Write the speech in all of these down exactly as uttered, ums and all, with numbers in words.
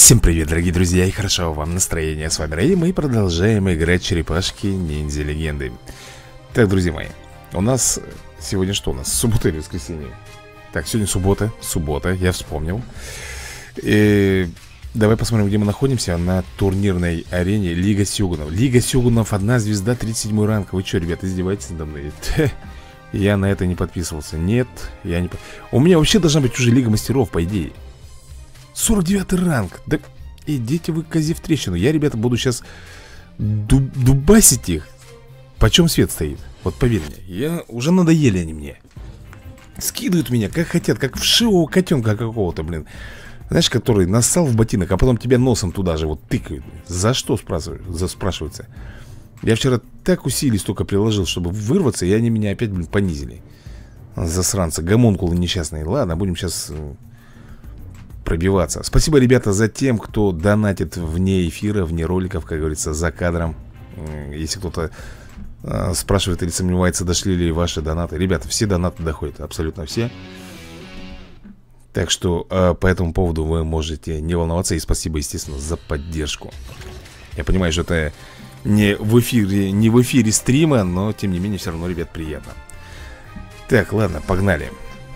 Всем привет, дорогие друзья, и хорошо вам настроение. С вами Рэй, мы продолжаем играть черепашки ниндзя легенды. Так, друзья мои, у нас сегодня что у нас? Суббота или воскресенье? Так, сегодня суббота, суббота, я вспомнил. И давай посмотрим, где мы находимся. На турнирной арене Лига Сёгунов. Лига Сёгунов, одна звезда, тридцать седьмой ранг. Вы что, ребята, издеваетесь надо мной? Я на это не подписывался. Нет, я не... У меня вообще должна быть уже Лига Мастеров, по идее. сорок девятый ранг. Да идите вы, козе, в трещину. Я, ребята, буду сейчас дуб дубасить их. Почем свет стоит? Вот поверь мне, я... уже надоели они мне. Скидывают меня, как хотят, как вшивого котенка какого-то, блин. Знаешь, который нассал в ботинок, а потом тебя носом туда же вот тыкают. За что, спрашивают, за, спрашивается. Я вчера так усилий столько приложил, чтобы вырваться, и они меня опять, блин, понизили. Засранцы, гомункулы несчастные. Ладно, будем сейчас... пробиваться. Спасибо, ребята, за тем, кто донатит вне эфира, вне роликов, как говорится, за кадром. Если кто-то э, спрашивает или сомневается, дошли ли ваши донаты. Ребята, все донаты доходят, абсолютно все. Так что э, по этому поводу вы можете не волноваться. И спасибо, естественно, за поддержку. Я понимаю, что это не в эфире, не в эфире стрима, но тем не менее все равно, ребят, приятно. Так, ладно, погнали.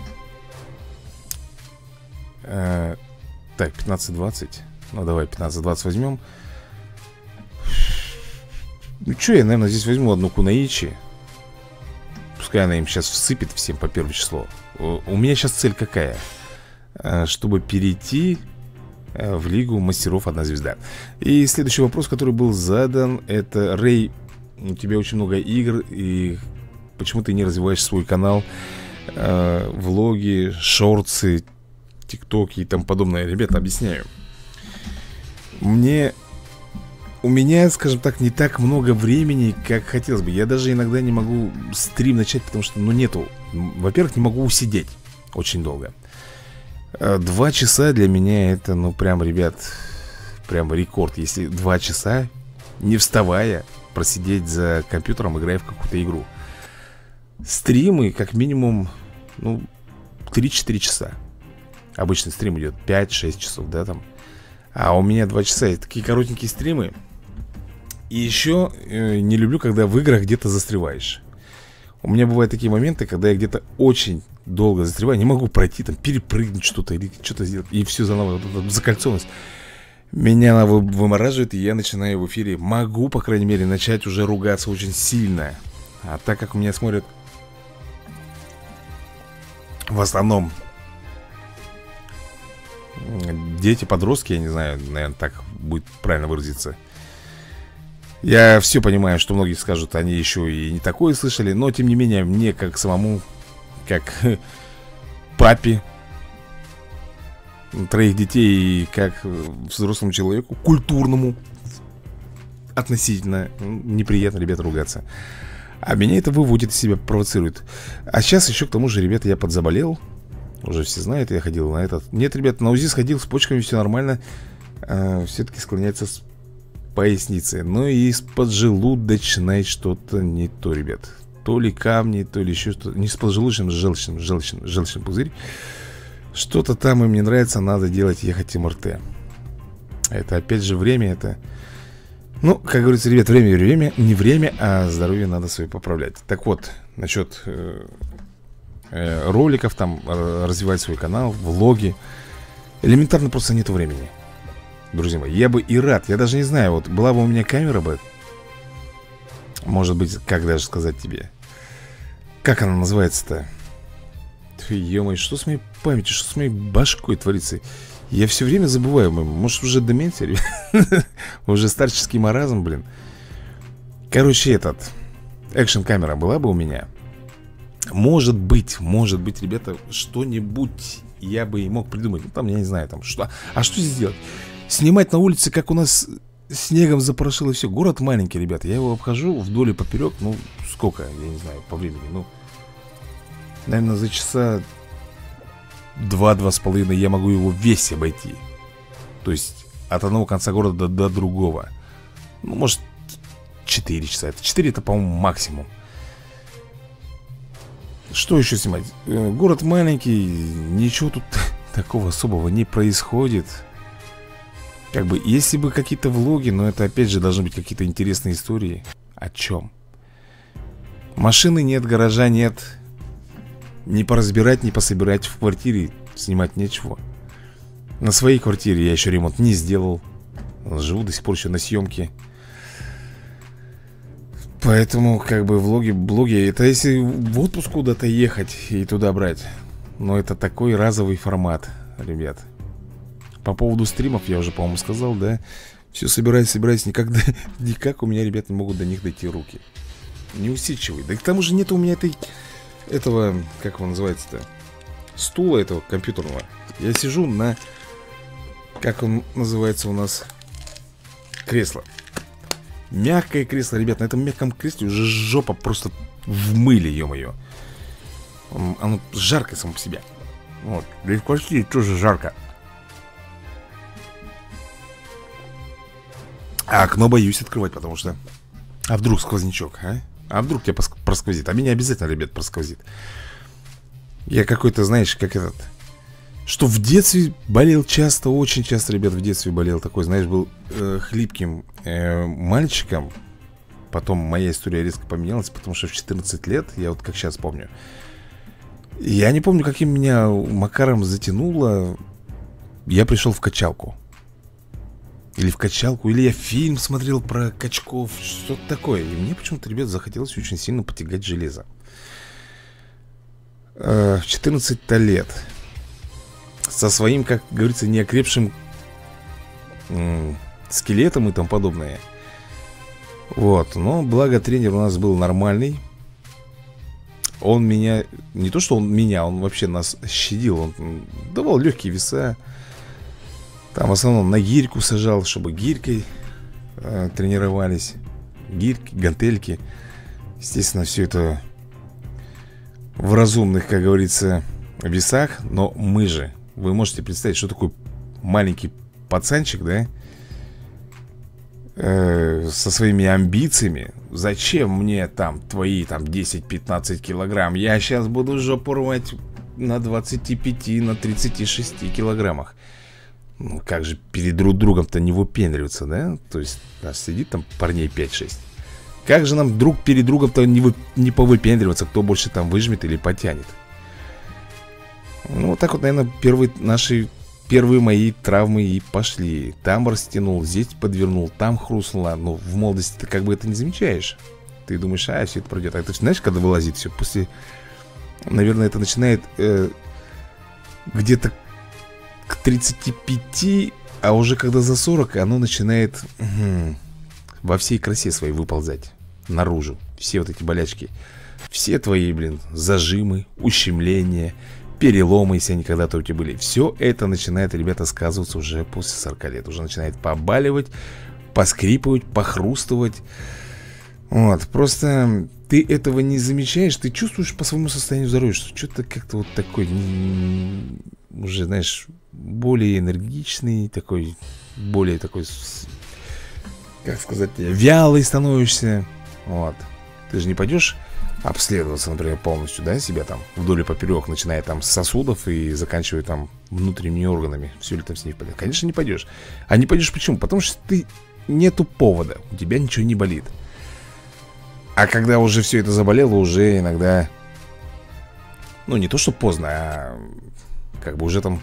Uh, так, пятнадцать двадцать. Ну, давай пятнадцать двадцать возьмем. Ну, что, я, наверное, здесь возьму одну кунаичи. Пускай она им сейчас всыпет всем по первое число. У, у меня сейчас цель какая? Uh, чтобы перейти uh, в Лигу Мастеров одна звезда. И следующий вопрос, который был задан, это: Рэй, у тебя очень много игр, и почему ты не развиваешь свой канал, uh, влоги, шортсы, тиктоки и тому подобное? Ребята, объясняю. Мне... У меня, скажем так, не так много времени, как хотелось бы. Я даже иногда не могу стрим начать, потому что, ну, нету. Во-первых, не могу усидеть очень долго. Два часа для меня это, ну, прям, ребят, прям рекорд. Если два часа, не вставая, просидеть за компьютером, играя в какую-то игру. Стримы, как минимум, ну, три-четыре часа. Обычный стрим идет пять-шесть часов, да, там. А у меня два часа, и такие коротенькие стримы. И еще э, не люблю, когда в играх где-то застреваешь. У меня бывают такие моменты, когда я где-то очень долго застреваю. Не могу пройти, там, перепрыгнуть что-то или что-то сделать. И все заново, вот, закольцованность. Меня она вы, вымораживает, и я начинаю в эфире, могу, по крайней мере, начать уже ругаться очень сильно. А так как у меня смотрят в основном дети, подростки, я не знаю, наверное, так будет правильно выразиться. Я все понимаю, что многие скажут, они еще и не такое слышали. Но, тем не менее, мне как самому, как папе троих детей, и как взрослому человеку, культурному относительно, неприятно, ребята, ругаться. А меня это выводит из себя, провоцирует. А сейчас еще к тому же, ребята, я подзаболел. Уже все знают, я ходил на этот. Нет, ребят, на УЗИ сходил, с почками все нормально. а, Все-таки склоняется с поясницей. Но и с поджелудочной что-то не то, ребят. То ли камни, то ли еще что-то. Не с поджелудочным, с желчным, желчным, желчным пузырь. Что-то там им не нравится, надо делать, ехать эм эр тэ. Это опять же время, это... Ну, как говорится, ребят, время, время, не время, а здоровье надо свое поправлять. Так вот, насчет... Э роликов, там, развивать свой канал, влоги. Элементарно просто нету времени. Друзья мои, я бы и рад. Я даже не знаю, вот была бы у меня камера бы, может быть, как даже сказать тебе, как она называется-то? Ё-моё, что с моей памятью, что с моей башкой творится? Я все время забываю. Может, уже деменция? Уже старческий маразм, блин. Короче, этот экшн-камера была бы у меня, может быть, может быть, ребята, что-нибудь я бы и мог придумать. Ну, там, я не знаю, там, что. А что здесь делать? Снимать на улице, как у нас снегом запорошило все. Город маленький, ребята. Я его обхожу вдоль и поперек. Ну, сколько, я не знаю, по времени. Ну, наверное, за часа два-два с половиной я могу его весь обойти. То есть, от одного конца города до, до другого. Ну, может, четыре часа. Это четыре, это, по-моему, максимум. Что еще снимать? Город маленький, ничего тут такого особого не происходит. Как бы, если бы какие-то влоги, но это опять же должны быть какие-то интересные истории. О чем? Машины нет, гаража нет. Не поразбирать, не пособирать в квартире, снимать нечего. На своей квартире я еще ремонт не сделал. Живу до сих пор еще на съемке. Поэтому, как бы, влоги, блоги, это если в отпуск куда-то ехать и туда брать. Но это такой разовый формат, ребят. По поводу стримов я уже, по-моему, сказал, да? Все собираюсь, собираюсь, никогда, никак у меня, ребят, не могут до них дойти руки. Неусидчивый. Да и к тому же нет у меня этой, этого, как его называется-то, стула этого компьютерного. Я сижу на, как он называется у нас, кресло. Мягкое кресло, ребят, на этом мягком кресле уже жопа просто в мыле, ё-моё. Оно жарко само по себе. Вот, да и в квартире тоже жарко. А окно боюсь открывать, потому что... А вдруг сквознячок, а? А вдруг тебя просквозит? А меня обязательно, ребят, просквозит. Я какой-то, знаешь, как этот... Что в детстве болел часто, очень часто, ребят, в детстве болел. Такой, знаешь, был э, хлипким э, мальчиком. Потом моя история резко поменялась, потому что в четырнадцать лет, я вот как сейчас помню, я не помню, каким меня макаром затянуло. Я пришел в качалку. Или в качалку, или я фильм смотрел про качков, что-то такое. И мне почему-то, ребят, захотелось очень сильно потягать железо. э, В четырнадцать-то лет. Со своим, как говорится, неокрепшим м- скелетом и тому подобное. Вот, но благо тренер у нас был нормальный. Он меня, не то что он меня, он вообще нас щадил. Он давал легкие веса. Там в основном на гирьку сажал, чтобы гирькой э, тренировались. Гирьки, гантельки. Естественно, все это в разумных, как говорится, весах. Но мы же, вы можете представить, что такой маленький пацанчик, да? Э, со своими амбициями. Зачем мне там твои там десять-пятнадцать килограмм? Я сейчас буду жопу рвать на двадцати пяти, на тридцати шести килограммах. Ну как же перед друг другом-то не выпендриваться, да? То есть нас сидит там парней пять-шесть. Как же нам друг перед другом-то не, вы... не повыпендриваться, кто больше там выжмет или потянет? Ну вот так вот, наверное, первые наши Первые мои травмы и пошли. Там растянул, здесь подвернул, там хрустнуло. Но в молодости ты как бы это не замечаешь. Ты думаешь, а, все это пройдет. А это, знаешь, когда вылазит все, после... Наверное, это начинает э, где-то к тридцати пяти, а уже когда за сорок, оно начинает угу, во всей красе своей выползать наружу. Все вот эти болячки. Все твои, блин, зажимы, ущемления, переломы, если они когда-то у тебя были. Все это начинает, ребята, сказываться уже после сорока лет. Уже начинает побаливать, поскрипывать, похрустывать. Вот, просто ты этого не замечаешь. Ты чувствуешь по своему состоянию здоровья, что что-то как-то вот такой уже, знаешь, более энергичный, такой, более такой, как сказать, вялый становишься. Вот. Ты же не пойдешь обследоваться, например, полностью, да, себя там вдоль и поперек, начиная там с сосудов и заканчивая там внутренними органами. Все ли там с ней пойдет? Конечно, не пойдешь. А не пойдешь почему? Потому что ты нету повода, у тебя ничего не болит. А когда уже все это заболело, уже иногда, ну, не то что поздно, а как бы уже там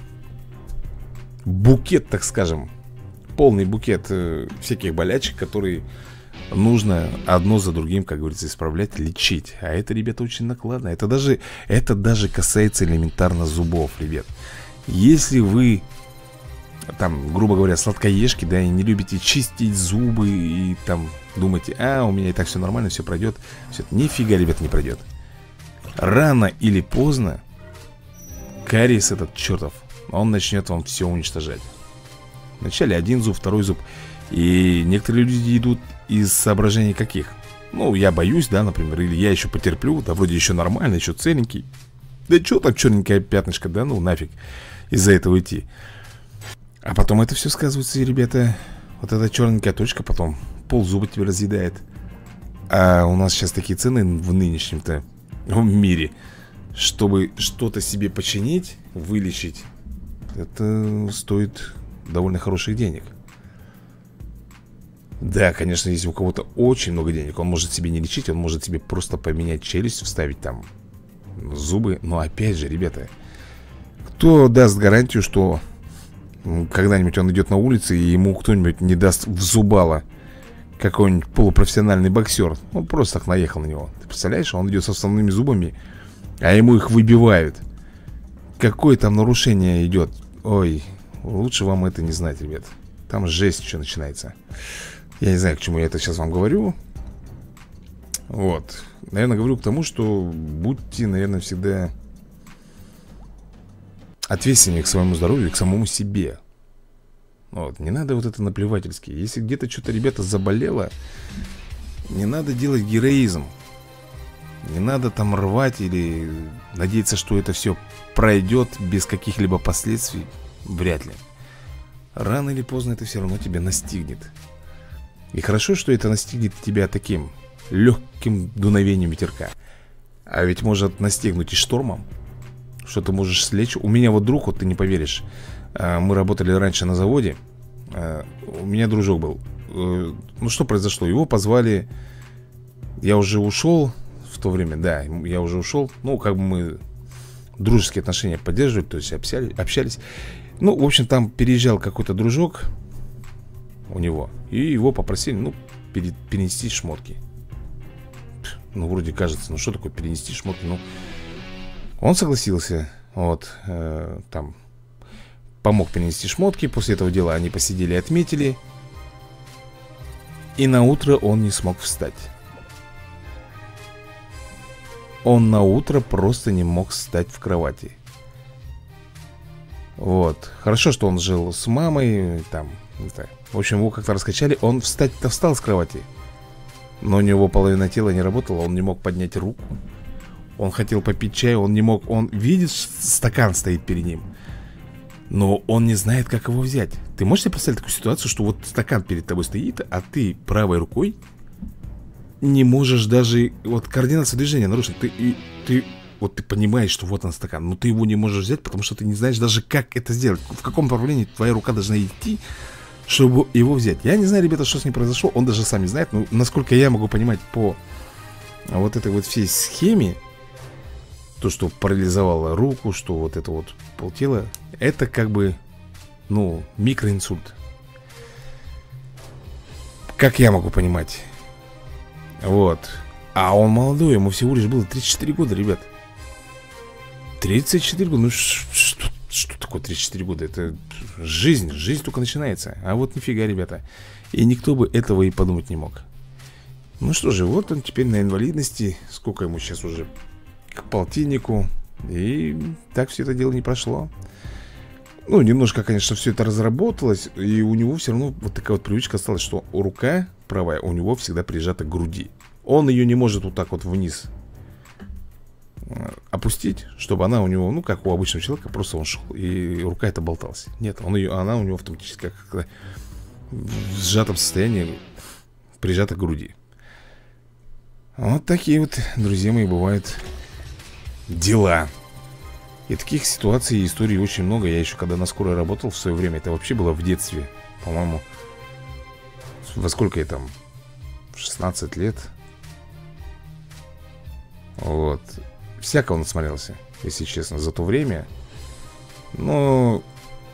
букет, так скажем, полный букет э, всяких болячек, которые нужно одно за другим, как говорится, исправлять, лечить. А это, ребята, очень накладно. Это даже, это даже касается элементарно зубов, ребят. Если вы там, грубо говоря, сладкоежки, да, и не любите чистить зубы и там думаете, а, у меня и так все нормально, все пройдет. Все, нифига, ребят, не пройдет. Рано или поздно кариес этот чертов, он начнет вам все уничтожать. Вначале один зуб, второй зуб. И некоторые люди идут из соображений каких? Ну, я боюсь, да, например, или я еще потерплю, да, вроде еще нормально, еще целенький. Да что там черненькое пятнышко, да, ну нафиг из-за этого идти. А потом это все сказывается, и, ребята, вот эта черненькая точка потом ползуба тебе разъедает. А у нас сейчас такие цены в нынешнем-то в мире. Чтобы что-то себе починить, вылечить, это стоит довольно хороших денег. Да, конечно, если у кого-то очень много денег, он может себе не лечить, он может себе просто поменять челюсть, вставить там зубы. Но опять же, ребята, кто даст гарантию, что когда-нибудь он идет на улице и ему кто-нибудь не даст в зубало? Какой-нибудь полупрофессиональный боксер, он просто так наехал на него. Ты представляешь, он идет с основными зубами, а ему их выбивают. Какое там нарушение идет? Ой, лучше вам это не знать, ребят. Там жесть еще начинается. Я не знаю, к чему я это сейчас вам говорю. Вот. Наверное, говорю к тому, что будьте, наверное, всегда ответственнее к своему здоровью и к самому себе. Вот. Не надо вот это наплевательски. Если где-то что-то, ребята, заболело, не надо делать героизм. Не надо там рвать или надеяться, что это все пройдет без каких-либо последствий. Вряд ли. Рано или поздно это все равно тебя настигнет. И хорошо, что это настигнет тебя таким легким дуновением ветерка. А ведь может настигнуть и штормом, что ты можешь слечь. У меня вот друг, вот ты не поверишь, мы работали раньше на заводе. У меня дружок был. Ну что произошло? Его позвали. Я уже ушел в то время, да, я уже ушел. Ну, как бы мы дружеские отношения поддерживали, то есть общались. Ну, в общем, там переезжал какой-то дружок у него, и его попросили, ну, пере, перенести шмотки. Ну, вроде кажется, ну что такое перенести шмотки? Ну, он согласился. Вот, э, там помог перенести шмотки. После этого дела они посидели, отметили. И на утро он не смог встать. Он на утро просто не мог встать в кровати. Вот. Хорошо, что он жил с мамой. Там, не знаю. В общем, его как-то раскачали. Он встать-то встал с кровати, но у него половина тела не работала. Он не мог поднять руку. Он хотел попить чай, он не мог. Он видит, стакан стоит перед ним, но он не знает, как его взять. Ты можешь себе представить такую ситуацию, что вот стакан перед тобой стоит, а ты правой рукой не можешь даже, вот координация движения нарушена. Ты, и, ты, вот ты понимаешь, что вот он стакан, но ты его не можешь взять, потому что ты не знаешь даже, как это сделать. В каком направлении твоя рука должна идти, чтобы его взять. Я не знаю, ребята, что с ним произошло. Он даже сам не знает. Но насколько я могу понимать по вот этой вот всей схеме, то, что парализовало руку, что вот это вот полтела, это как бы, ну, микроинсульт. Как я могу понимать. Вот. А он молодой, ему всего лишь было тридцать четыре года, ребят. тридцать четыре года, ну что, что такое тридцать четыре года? Это жизнь, жизнь только начинается. А вот нифига, ребята. И никто бы этого и подумать не мог. Ну что же, вот он теперь на инвалидности. Сколько ему сейчас уже? К полтиннику. И так все это дело не прошло. Ну, немножко, конечно, все это разработалось. И у него все равно вот такая вот привычка осталась, что рука правая у него всегда прижата к груди. Он ее не может вот так вот вниз опустить, чтобы она у него, ну, как у обычного человека, просто он шел, и рука эта болталась. Нет, он ее, она у него автоматически как в сжатом состоянии прижата к груди. Вот такие вот, друзья мои, бывают дела. И таких ситуаций и историй очень много. Я еще когда на скорой работал в свое время, это вообще было в детстве, по-моему, во сколько я там, шестнадцать лет. Вот. Всякого насмотрелся, если честно, за то время. Но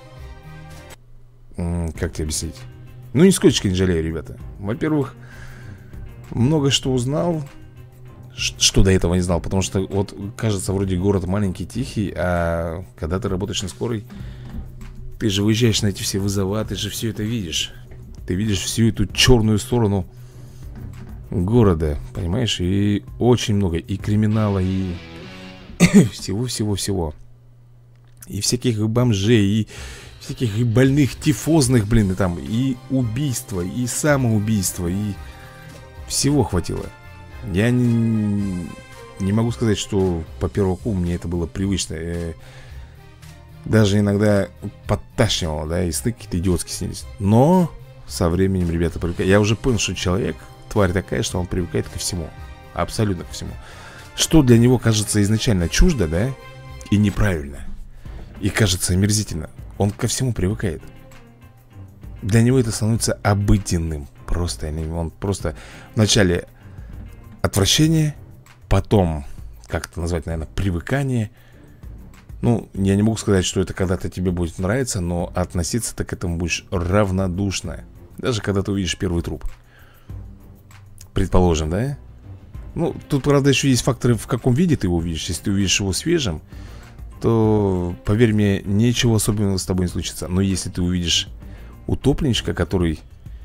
как тебе объяснить? Ну, нисколько не жалею, ребята. Во-первых, много что узнал, что до этого не знал. Потому что, вот, кажется, вроде город маленький, тихий, а когда ты работаешь на скорой, ты же выезжаешь на эти все вызова, ты же все это видишь. Ты видишь всю эту черную сторону города, понимаешь? И очень много и криминала, и всего-всего-всего. И всяких бомжей, и всяких и больных, тифозных, блин, и там, и убийства, и самоубийства, и всего хватило. Я не, не могу сказать, что по первоку мне это было привычно. Даже иногда подташнивало, да, и сны какие-то идиотские снились. Но со временем, ребята, привыкают. Я уже понял, что человек тварь такая, что он привыкает ко всему. Абсолютно ко всему. Что для него кажется изначально чуждо, да, и неправильно, и кажется омерзительно, он ко всему привыкает. Для него это становится обыденным, просто, он просто вначале отвращение, потом, как это назвать, наверное, привыкание. Ну, я не могу сказать, что это когда-то тебе будет нравиться, но относиться ты к этому будешь равнодушно. Даже когда ты увидишь первый труп. Предположим, да? Ну, тут, правда, еще есть факторы, в каком виде ты его увидишь. Если ты увидишь его свежим, то, поверь мне, ничего особенного с тобой не случится. Но если ты увидишь утопленничка, который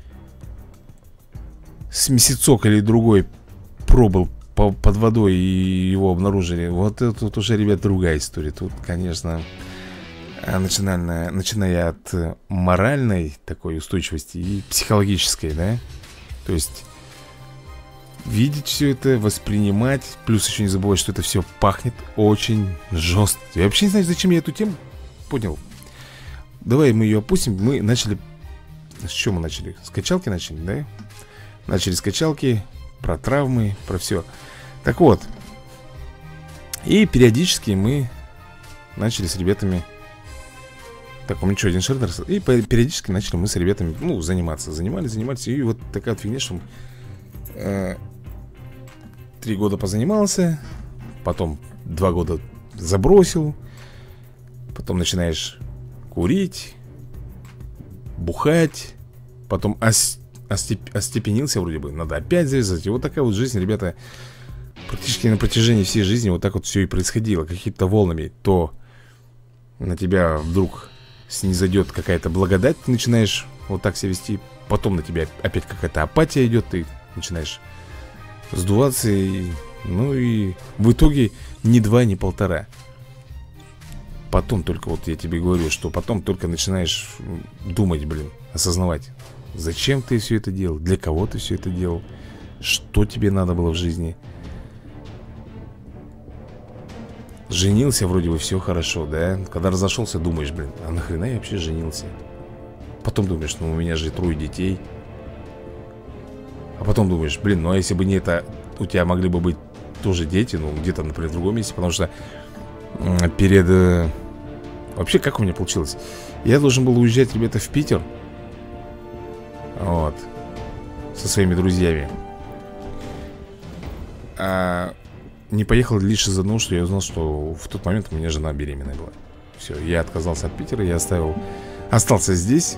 с месяцок или другой пробыл по, под водой и его обнаружили, вот это тут уже, ребят, другая история. Тут, конечно, начиная, начиная от моральной такой устойчивости и психологической, да? То есть видеть все это, воспринимать. Плюс еще не забывать, что это все пахнет очень жестко. Я вообще не знаю, зачем я эту тему понял. Давай мы ее опустим. Мы начали... С чего мы начали? С качалки начали, да? Начали с качалки, про травмы, про все. Так вот. И периодически мы начали с ребятами... Так, у меня что, один шердер? И периодически начали мы с ребятами, ну, заниматься. Занимались, занимались. И вот такая вот фигня, что... Э, три года позанимался, потом два года забросил, потом начинаешь курить, бухать, потом ос, остеп, остепенился вроде бы, надо опять завязать. И вот такая вот жизнь, ребята, практически на протяжении всей жизни вот так вот все и происходило, какими-то волнами. То на тебя вдруг снизойдет какая-то благодать, ты начинаешь вот так себя вести, потом на тебя опять какая-то апатия идет, ты начинаешь сдуваться, и, ну и в итоге ни два, ни полтора. Потом только, вот я тебе говорю, что потом только начинаешь думать, блин, осознавать, зачем ты все это делал, для кого ты все это делал, что тебе надо было в жизни. Женился, вроде бы все хорошо, да? Когда разошелся, думаешь, блин, а нахрена я вообще женился? Потом думаешь, ну у меня же трое детей. А потом думаешь, блин, ну а если бы не это, у тебя могли бы быть тоже дети, ну где-то, например, в другом месте. Потому что перед... Вообще, как у меня получилось? Я должен был уезжать, ребята, в Питер. Вот. Со своими друзьями. А не поехал лишь из-за того, что я узнал, что в тот момент у меня жена беременная была. Все, я отказался от Питера, я оставил... Остался здесь.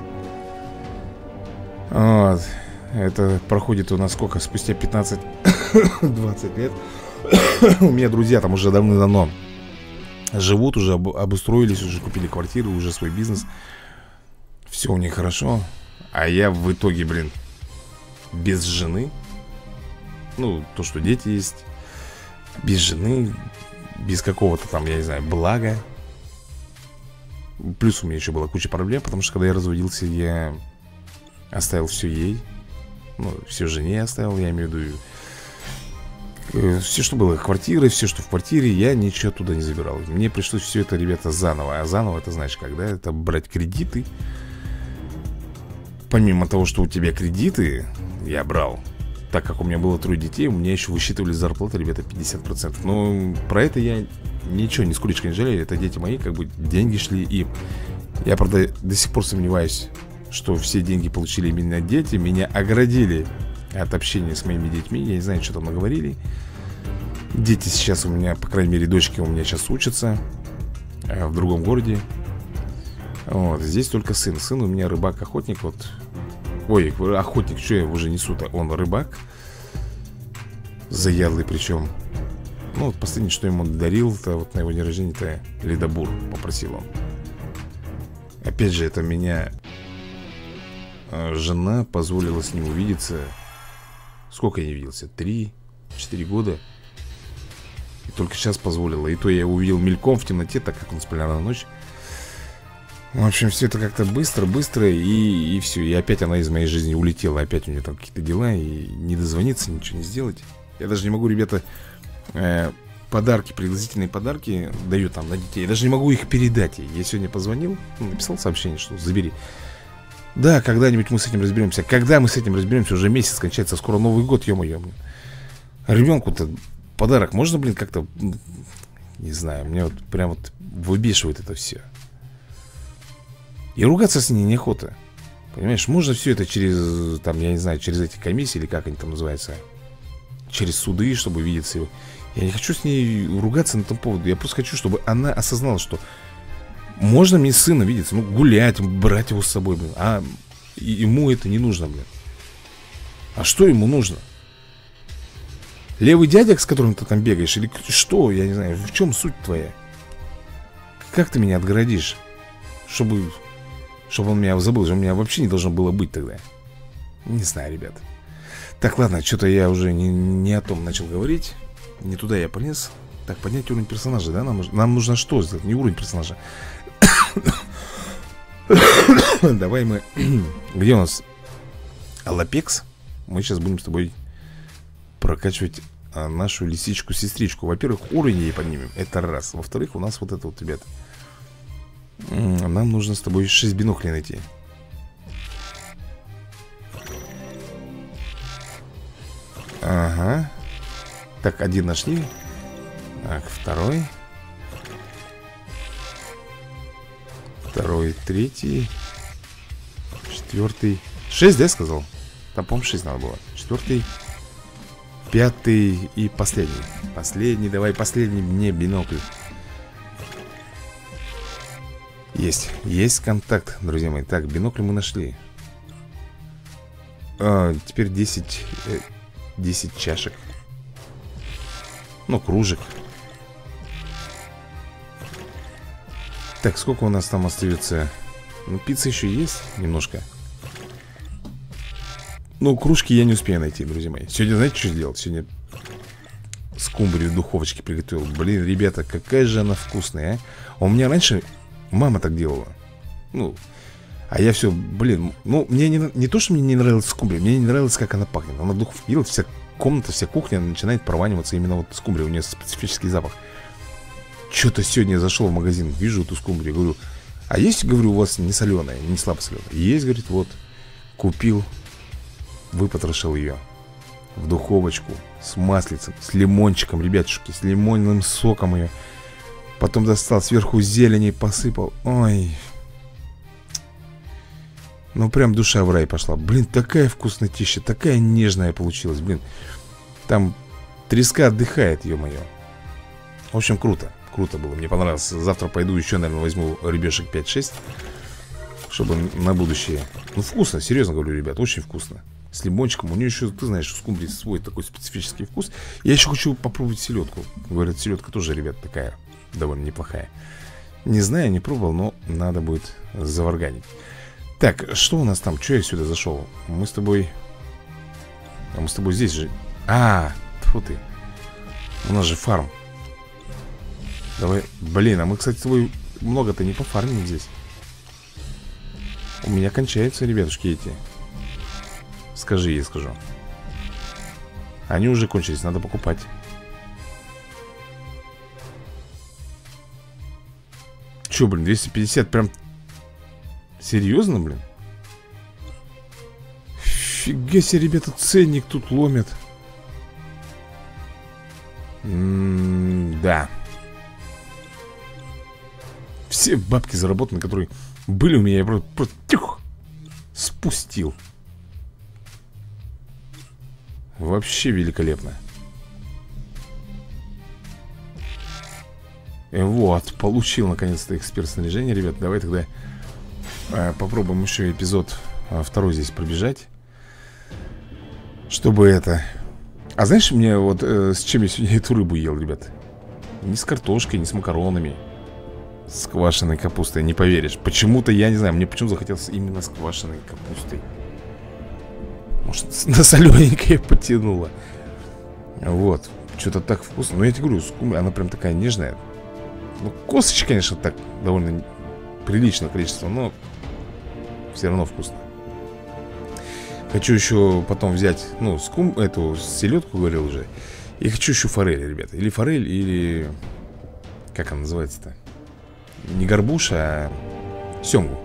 Вот. Это проходит у нас сколько? Спустя пятнадцать-двадцать лет. У меня друзья там уже давно-давно живут, уже об, обустроились, уже купили квартиру, уже свой бизнес. Все у них хорошо. А я в итоге, блин, без жены. Ну, то, что дети есть. Без жены. Без какого-то там, я не знаю, блага. Плюс у меня еще была куча проблем, потому что когда я разводился, я оставил все ей. Ну, все жене оставил, я имею в виду. Все, что было, квартиры, все, что в квартире, я ничего туда не забирал. Мне пришлось все это, ребята, заново. А заново, это знаешь, когда это брать кредиты. Помимо того, что у тебя кредиты, я брал. Так как у меня было трое детей, у меня еще высчитывали зарплату, ребята, пятьдесят процентов. Но про это я ничего, нисколечко не жалею. Это дети мои, как бы деньги шли им. Я, правда, до сих пор сомневаюсь, что все деньги получили именно дети. Меня оградили от общения с моими детьми. Я не знаю, что там наговорили. Дети сейчас у меня, по крайней мере, дочки у меня сейчас учатся в другом городе. Вот, здесь только сын. Сын у меня рыбак-охотник. Вот. Ой, охотник, что я уже несу-то? Он рыбак. Заядлый причем. Ну, вот последнее, что ему дарил-то, вот на его день рождения-то ледобур попросил он. Опять же, это меня жена позволила с ним увидеться. Сколько я не виделся? Три-четыре года. И только сейчас позволила. И то я увидел мельком в темноте, так как у нас полярная ночь. В общем, все это как-то быстро-быстро. И, и все. И опять она из моей жизни улетела. Опять у нее там какие-то дела. И не дозвониться, ничего не сделать. Я даже не могу, ребята, э, подарки, пригласительные подарки даю там на детей. Я даже не могу их передать ей. Я сегодня позвонил, написал сообщение, что забери. Да, когда-нибудь мы с этим разберемся. Когда мы с этим разберемся? Уже месяц кончается, скоро Новый год, ё-моё. Ребенку-то подарок можно, блин, как-то... Не знаю, мне вот прям вот выбешивает это все. И ругаться с ней неохота. Понимаешь, можно все это через, там, я не знаю, через эти комиссии, или как они там называются, через суды, чтобы видеться его. Я не хочу с ней ругаться на этом поводу. Я просто хочу, чтобы она осознала, что можно мне сына видеться, ну, гулять, брать его с собой, блин. А ему это не нужно, блин. А что ему нужно? Левый дядя, с которым ты там бегаешь? Или что? Я не знаю, в чем суть твоя? Как ты меня отгородишь? Чтобы, чтобы он меня забыл, у меня вообще не должно было быть тогда. Не знаю, ребят. Так, ладно, что-то я уже не, не о том начал говорить. Не туда я полез. Так, поднять уровень персонажа, да? Нам, нам нужно что сделать? Не уровень персонажа. Давай мы... Где у нас Алапекс? Мы сейчас будем с тобой прокачивать а, нашу лисичку-сестричку. Во-первых, уровень ей поднимем. Это раз. Во-вторых, у нас вот это вот, ребят. Нам нужно с тобой шесть биноклей найти. Ага. Так, один нашли. Так, второй. Второй, третий. Четвертый. Шесть, да, сказал? Там, по-моему, шесть надо было. Четвертый. Пятый и последний. Последний, давай, последний мне бинокль. Есть, есть контакт, друзья мои. Так, бинокль мы нашли. а, Теперь десять десять чашек. Ну, кружек. Так, сколько у нас там остается? Ну, пицца еще есть немножко. Ну, кружки я не успею найти, друзья мои. Сегодня, знаете, что сделал? Сегодня скумбрию в духовочке приготовил. Блин, ребята, какая же она вкусная, а? У меня раньше мама так делала. Ну, а я все, блин, ну, мне не, не то, что мне не нравилась скумбрия, мне не нравилось, как она пахнет. Она в духовке делает, вся комната, вся кухня начинает прованиваться именно вот скумбрия. У нее специфический запах. Что-то сегодня я зашел в магазин, вижу эту скумбрию, говорю, а есть, говорю, у вас не соленая, не слабо соленая? Есть, говорит, вот, купил, выпотрошил ее в духовочку с маслицем, с лимончиком, ребятушки, с лимонным соком ее. Потом достал, сверху зелени посыпал. Ой. Ну, прям душа в рай пошла. Блин, такая вкуснотища, такая нежная получилась, блин. Там треска отдыхает, ё-моё. В общем, круто. Круто было, мне понравилось. Завтра пойду еще, наверное, возьму рыбешек пять-шесть, чтобы на будущее. Ну, вкусно, серьезно говорю, ребят, очень вкусно. С лимончиком, у нее еще, ты знаешь, у скумбрии свой такой специфический вкус. Я еще хочу попробовать селедку. Говорят, селедка тоже, ребят, такая довольно неплохая. Не знаю, не пробовал, но надо будет заварганить. Так, что у нас там? Че я сюда зашел? Мы с тобой... А мы с тобой здесь же... А, тьфу ты. У нас же фарм. Давай, блин, а мы, кстати, с тобой много-то не пофармим здесь. У меня кончаются, ребятушки, эти. Скажи, я скажу. Они уже кончились, надо покупать. Че, блин, двести пятьдесят прям... Серьезно, блин? Фига себе, ребята, ценник тут ломят. М-да. Все бабки заработаны, которые были у меня, я просто, просто тюх, спустил. Вообще великолепно. И вот, получил наконец-то эксперт снаряжения, ребят. Давай тогда э, попробуем еще эпизод э, второй здесь пробежать. Чтобы это... А знаешь, мне вот э, с чем я сегодня эту рыбу ел, ребят? Не с картошкой, не с макаронами. С квашеной капустой, не поверишь. Почему-то, я не знаю, мне почему захотелось именно с квашеной капустой. Может, на солененькое потянуло. Вот, что-то так вкусно. Но я тебе говорю, скумбрия, она прям такая нежная. Ну, косточек, конечно, так довольно приличное количество, но все равно вкусно. Хочу еще потом взять, ну, скум, эту селедку, говорил уже. И хочу еще форель, ребята. Или форель, или... Как она называется-то? Не горбуша, а семгу.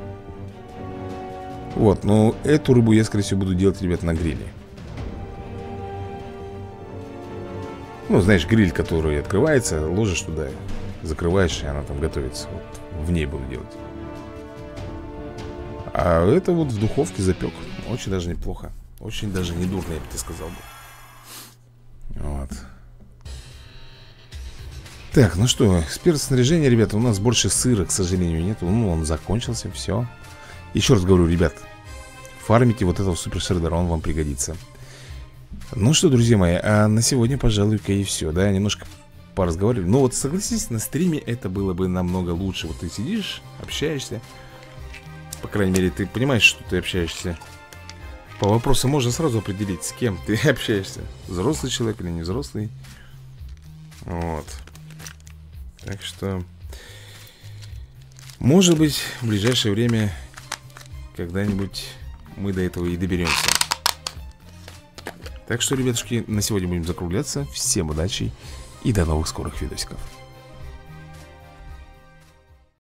Вот, но эту рыбу я, скорее всего, буду делать, ребят, на гриле. Ну, знаешь, гриль, который открывается, ложишь туда, закрываешь, и она там готовится. Вот в ней буду делать. А это вот в духовке запек. Очень даже неплохо. Очень даже не дурно, я бы тебе сказал бы. Вот. Так, ну что, спиртоснаряжение, ребята, у нас больше сыра, к сожалению, нет. Ну, он закончился, все. Еще раз говорю, ребят, фармите вот этого супер шредера, он вам пригодится. Ну что, друзья мои, а на сегодня, пожалуй-ка, и все, да, немножко поразговаривали. Но вот согласитесь, на стриме это было бы намного лучше. Вот ты сидишь, общаешься. По крайней мере, ты понимаешь, что ты общаешься. По вопросу можно сразу определить, с кем ты общаешься. Взрослый человек или не взрослый. Вот. Так что, может быть, в ближайшее время когда-нибудь мы до этого и доберемся. Так что, ребятушки, на сегодня будем закругляться. Всем удачи и до новых скорых видосиков.